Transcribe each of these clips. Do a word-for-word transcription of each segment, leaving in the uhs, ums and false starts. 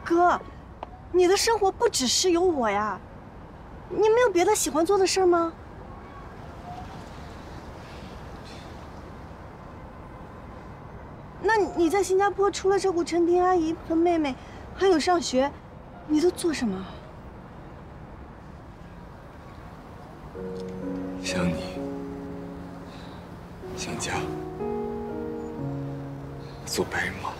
哥，你的生活不只是有我呀，你没有别的喜欢做的事吗？那你在新加坡除了照顾陈婷阿姨和妹妹，还有上学，你都做什么？ 想你，想家，做白日梦。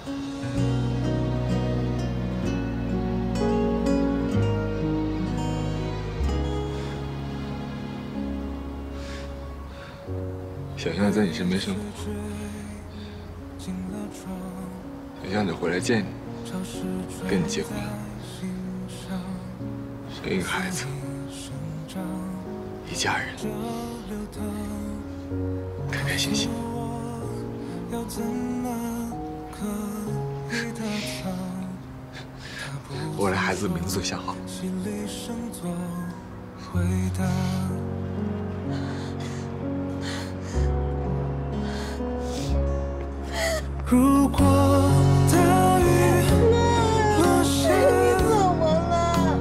想象在你身边生活，想象着回来见你，跟你结婚，生一个孩子，一家人，开开心心。我连孩子的名字都想好了。 如果大雨落下， 你怎么了？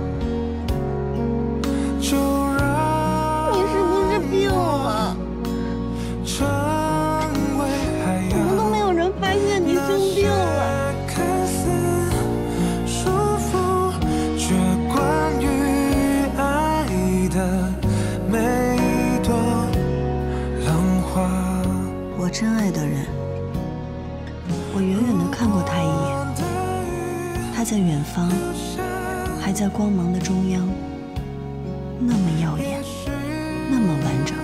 就让你是不是病了？ 成为海怎么都洋。 没有人发现你生病了。 看似束缚，却关于爱的每一朵浪花。 我真爱的人。我远远地看过他一眼，他在远方，还在光芒的中央，那么耀眼，那么完整。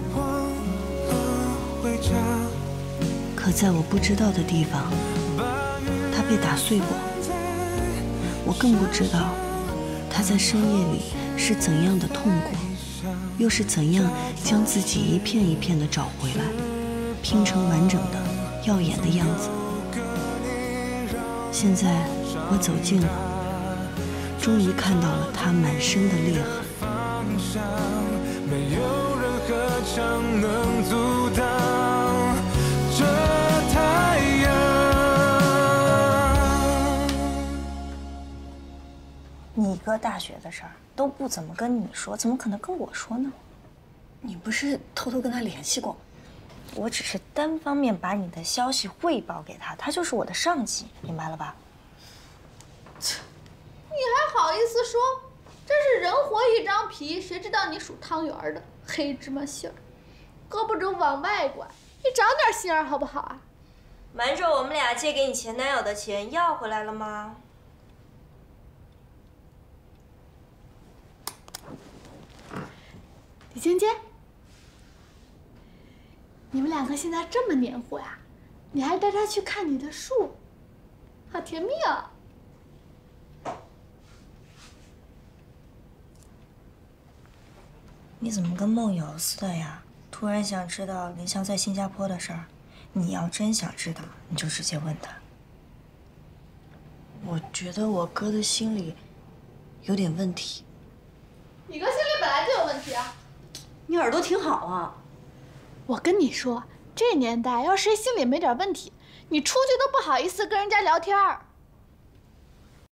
可在我不知道的地方，他被打碎过。我更不知道，他在深夜里是怎样的痛过，又是怎样将自己一片一片地找回来，拼成完整的、耀眼的样子。现在我走近了，终于看到了他满身的裂痕。 没有任何墙能阻挡这太阳。 你哥大学的事儿都不怎么跟你说，怎么可能跟我说呢？ 你不是偷偷跟他联系过吗？ 我只是单方面把你的消息汇报给他，他就是我的上级，明白了吧？ 你还好意思说？这是人活一张皮，谁知道你属汤圆的黑芝麻馅儿，胳膊肘往外拐，你长点心眼好不好啊？ 瞒着我们俩借给你前男友的钱要回来了吗？ 李芊芊，你们两个现在这么黏糊呀？你还带他去看你的树，好甜蜜啊！ 你怎么跟梦游似的呀？突然想知道林霄在新加坡的事儿，你要真想知道，你就直接问他。 我觉得我哥的心里有点问题。 你哥心里本来就有问题啊！ 你耳朵挺好啊。 我跟你说，这年代要谁心里没点问题，你出去都不好意思跟人家聊天儿。